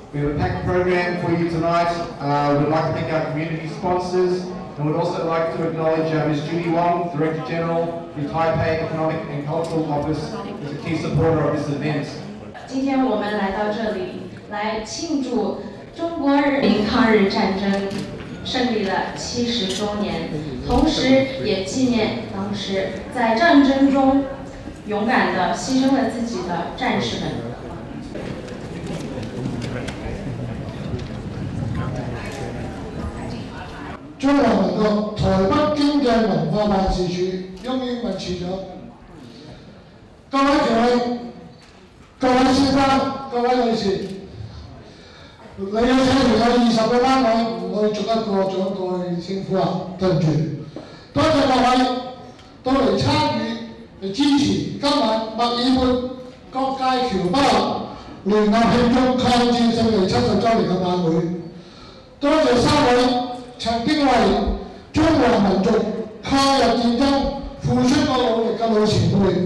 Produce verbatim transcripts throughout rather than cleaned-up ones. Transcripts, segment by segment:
We have a packed program for you tonight. Uh, we'd like to thank our community sponsors, and we'd also like to acknowledge uh, Miz Judy Wong, Director General, the Taipei Economic and Cultural Office, is a key supporter of this event. 今天我们来到这里，来庆祝中国人民抗日战争胜利了七十周年，同时也纪念当时在战争中勇敢地牺牲了自己的战士们。 中華民國台北經濟文化辦事處翁英文處長，各位長輩、各位先生、各位女士，你有請團有二十個單位，唔可以逐一個逐一個去稱呼啊，對唔住。多謝各位到嚟參與嚟支持今晚墨爾本各界僑胞聯合慶祝抗戰勝利七十週年嘅晚會。多謝三位。 曾經為中華民族抗日戰爭付出過努力嘅老前輩。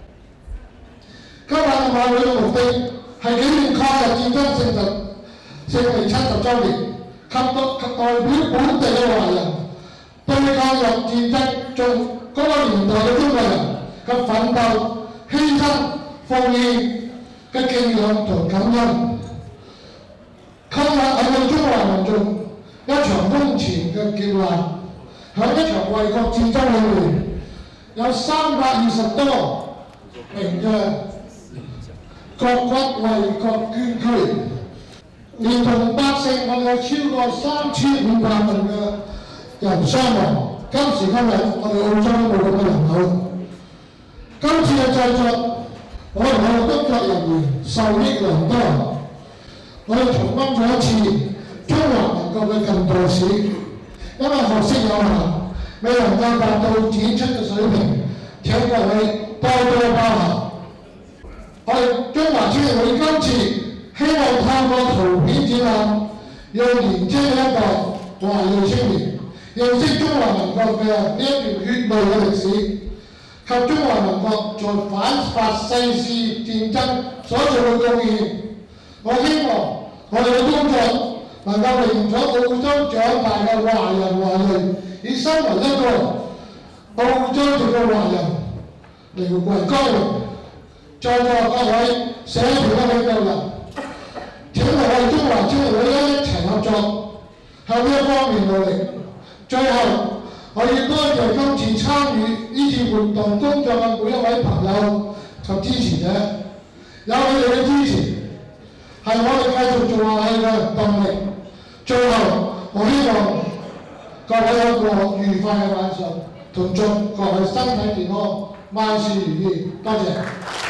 今晚嘅晚會嘅目的係紀念抗日戰爭勝利勝利七十週年，及代及代表本地嘅華人對抗日戰爭中嗰個年代嘅中國人嘅奮鬥、犧牲、奉獻嘅敬仰同感恩。抗日係為中華民族 一場空前嘅劫難，喺一場衛國戰爭裏面，有三百二十多名嘅國骨為國捐軀，連同百姓，我哋有超過三千五百名嘅人傷亡。今時今日，我哋澳洲都冇咁嘅人口。今次嘅製作，我哋嘅工作人員受益良多，我哋重溫咗一次 中華民國嘅近代史，因為學識有限，未能夠達到展出嘅水平，請各位多多包涵。我哋中華青年會今次希望透過圖片展覽，讓年青嘅一代華裔青年認識中華民國嘅呢一段血淚嘅歷史，及中華民國在反法西斯戰爭所做嘅貢獻。我希望我哋嘅工作 能夠令咗澳洲長大嘅華人華裔，以身為一個澳洲籍嘅華人嚟為光榮。在座各位社團嘅領導人，請同我哋中華青年會一齊合作，向呢一方面努力。最後，我要多謝今次參與呢次活動工作嘅每一位朋友及支持者，有你哋嘅支持，係我哋繼續做下去嘅動力。 最後，我希望各位有個愉快嘅晚上，同祝各位身體健康，萬事如意。多謝。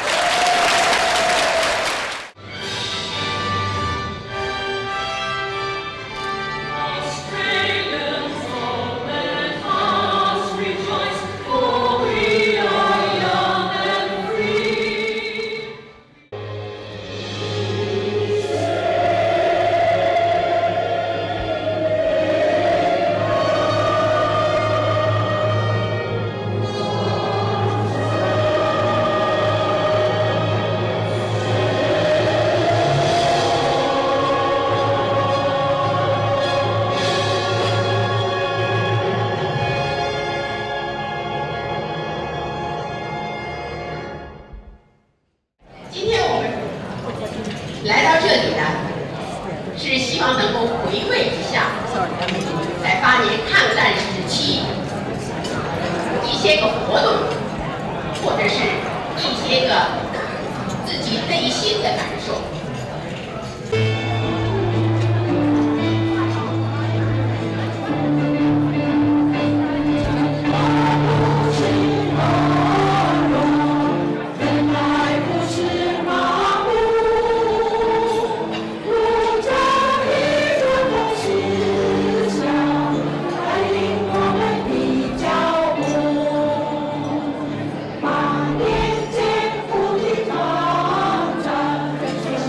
来到这里呢，是希望能够回味一下在八年抗战时期一些个活动，或者是一些个自己内心的感受。 是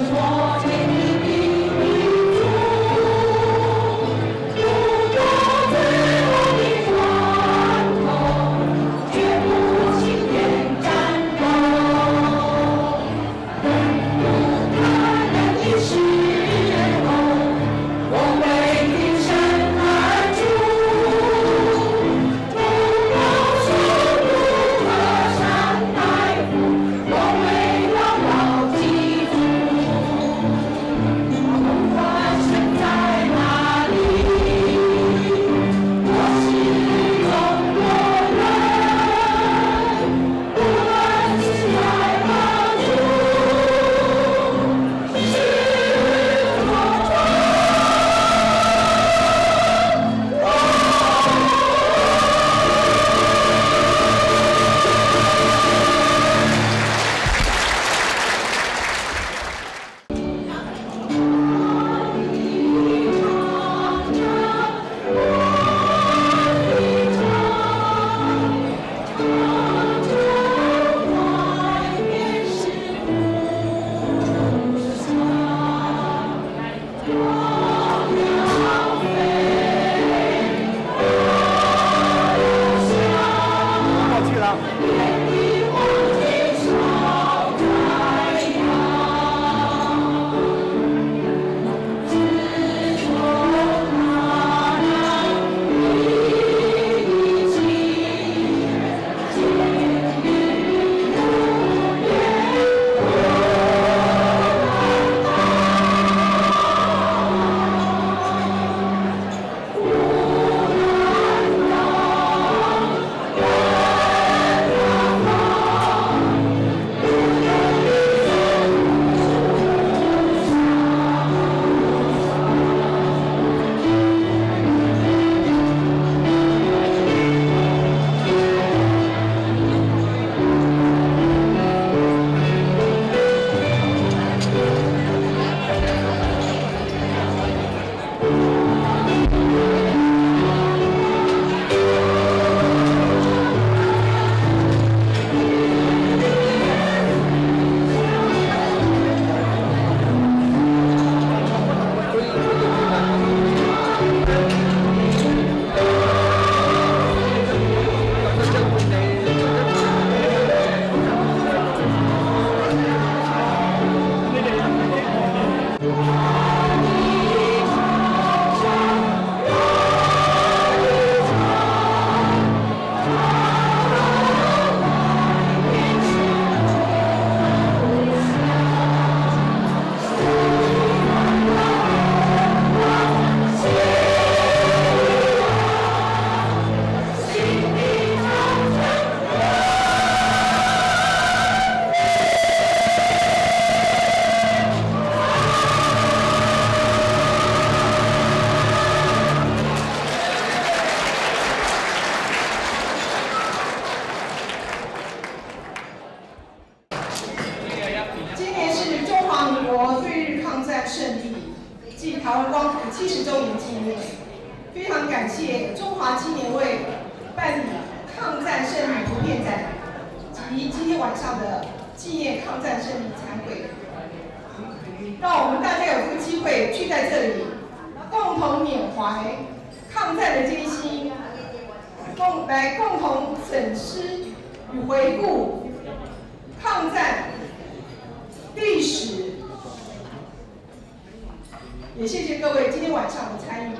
台湾光复七十周年纪念，非常感谢中华青年会办理抗战胜利图片展及今天晚上的纪念抗战胜利餐会，让我们大家有这个机会聚在这里，共同缅怀抗战的艰辛，共来共同审思与回顾抗战历史。也谢谢各位今天晚上的参与。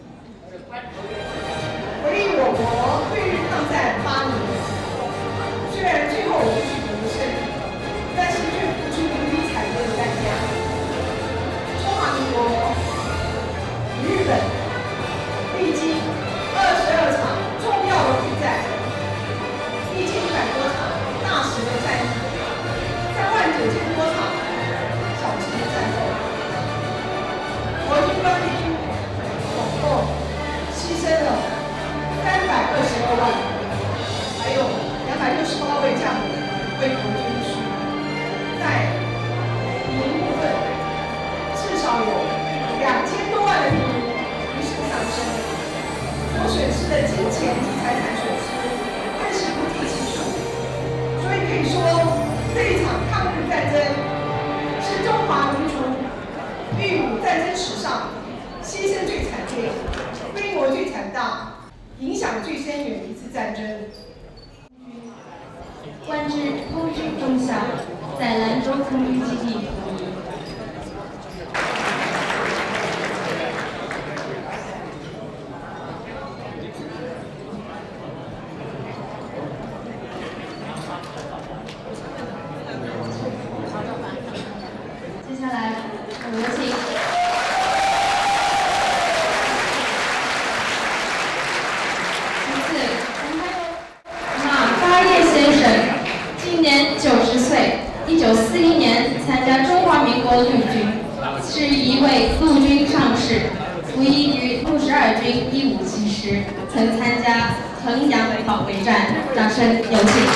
回忆我国对日抗战八年，虽然最后我们取得了胜利，但是却付出无比惨烈的代价。中华民国与日本历经二十二场重要的会战，历经一百多场大型的战役，三万九千多场小型的战斗。国军官兵总共牺牲了三百二十二万，还有两百六十八位将领为国捐躯。在敌营部分，至少有两千多万的敌人于是丧生，所损失的金钱及财产损失更是不计其数。所以可以说，这一场抗日战争是中华民族御侮战争史上牺牲最惨烈、规模最惨大、影响最深远的一次战争。 官至空军中校，在兰州空军基地服役。接下来，我有请。九十岁，一九四一年参加中华民国陆军，是一位陆军上士，服役于六十二军一五七师，曾参加衡阳保卫战。掌声有请。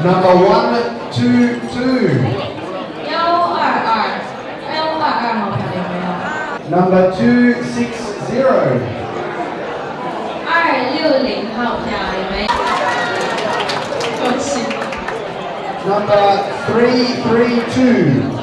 Number one two two. 幺二二，幺二二号票有没有？ Number two six zero. 二六零号票有没有？恭喜！ Number three three two.